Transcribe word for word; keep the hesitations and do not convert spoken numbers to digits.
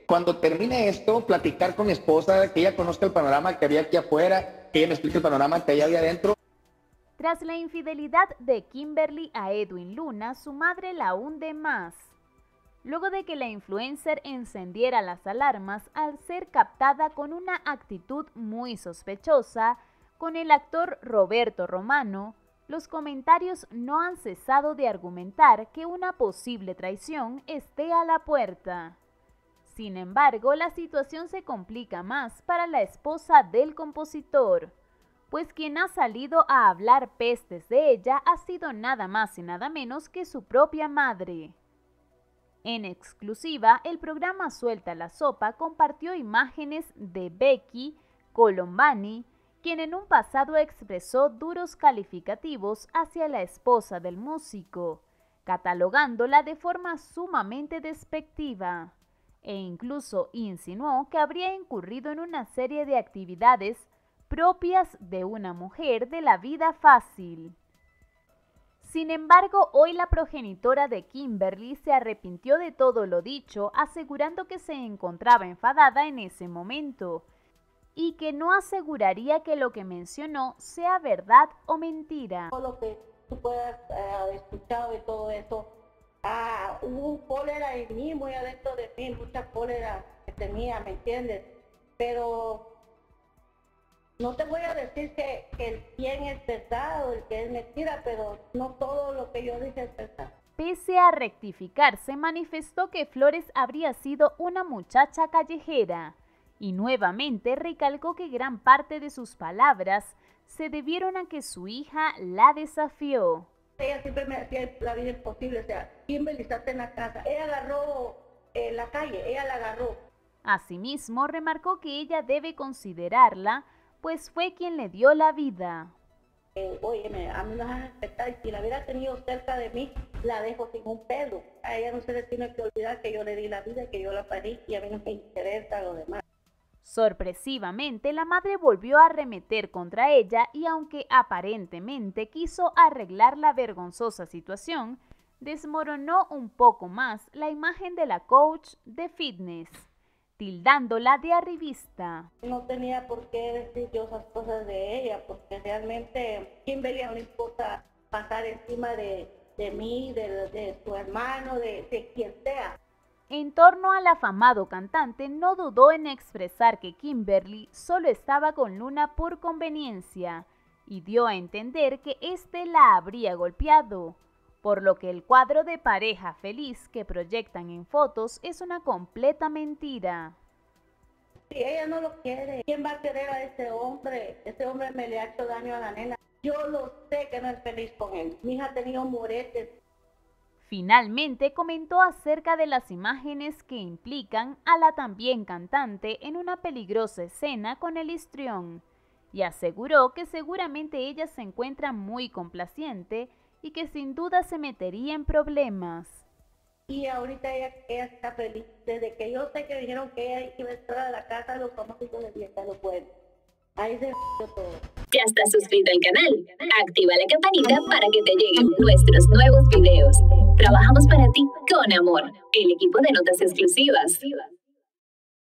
Cuando termine esto, platicar con mi esposa, que ella conozca el panorama que había aquí afuera, que ella me explique el panorama que hay había adentro. Tras la infidelidad de Kimberly a Edwin Luna, su madre la hunde más. Luego de que la influencer encendiera las alarmas al ser captada con una actitud muy sospechosa con el actor Roberto Romano, los comentarios no han cesado de argumentar que una posible traición esté a la puerta. Sin embargo, la situación se complica más para la esposa del compositor, pues quien ha salido a hablar pestes de ella ha sido nada más y nada menos que su propia madre. En exclusiva, el programa Suelta la Sopa compartió imágenes de Becky Colombani, quien en un pasado expresó duros calificativos hacia la esposa del músico, catalogándola de forma sumamente despectiva, e incluso insinuó que habría incurrido en una serie de actividades propias de una mujer de la vida fácil. Sin embargo, hoy la progenitora de Kimberly se arrepintió de todo lo dicho, asegurando que se encontraba enfadada en ese momento y que no aseguraría que lo que mencionó sea verdad o mentira. Todo lo que tú puedas eh, haber escuchado y todo eso, ah, hubo un cólera en mí, muy adentro de mí, mucha cólera que tenía, ¿me entiendes? Pero no te voy a decir que, que el quién es verdad o el que es mentira, pero no todo lo que yo dije es verdad. Pese a rectificarse, manifestó que Flores habría sido una muchacha callejera y nuevamente recalcó que gran parte de sus palabras se debieron a que su hija la desafió. Ella siempre me hacía la vida imposible, o sea, Kimberly, estate en la casa. Ella agarró eh, la calle, ella la agarró. Asimismo, remarcó que ella debe considerarla, pues fue quien le dio la vida. Eh, óyeme, a mí me vas a respetar, y si la hubiera tenido cerca de mí, la dejo sin un pelo. A ella no se le tiene que olvidar que yo le di la vida, que yo la parí, y a mí no me interesa lo demás. Sorpresivamente, la madre volvió a arremeter contra ella y aunque aparentemente quiso arreglar la vergonzosa situación, desmoronó un poco más la imagen de la coach de fitness, tildándola de arribista. No tenía por qué decir yo esas cosas de ella, porque realmente Kimberly no le importa pasar encima de, de mí, de, de su hermano, de, de quien sea. En torno al afamado cantante, no dudó en expresar que Kimberly solo estaba con Luna por conveniencia y dio a entender que éste la habría golpeado, por lo que el cuadro de pareja feliz que proyectan en fotos es una completa mentira. Si ella no lo quiere, ¿quién va a querer a ese hombre? Ese hombre me le ha hecho daño a la nena. Yo lo sé que no es feliz con él. Mi hija ha tenido moretes. Finalmente comentó acerca de las imágenes que implican a la también cantante en una peligrosa escena con el histrión y aseguró que seguramente ella se encuentra muy complaciente y que sin duda se metería en problemas. Y ahorita ella, ella está feliz. Desde que yo sé que dijeron que ella iba a entrar a la casa de los famosos de fiesta, no puede. Ahí se todo. ¿Ya estás suscrito al canal? Activa la campanita para que te lleguen nuestros nuevos videos. Trabajamos para ti con amor. El equipo de notas exclusivas.